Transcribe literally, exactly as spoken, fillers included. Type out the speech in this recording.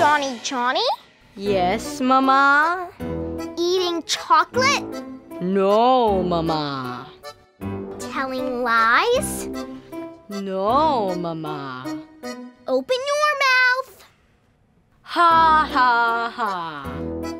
Johnny Johnny? Yes, Mama. Eating chocolate? No, Mama. Telling lies? No, Mama. Open your mouth. Ha, ha, ha.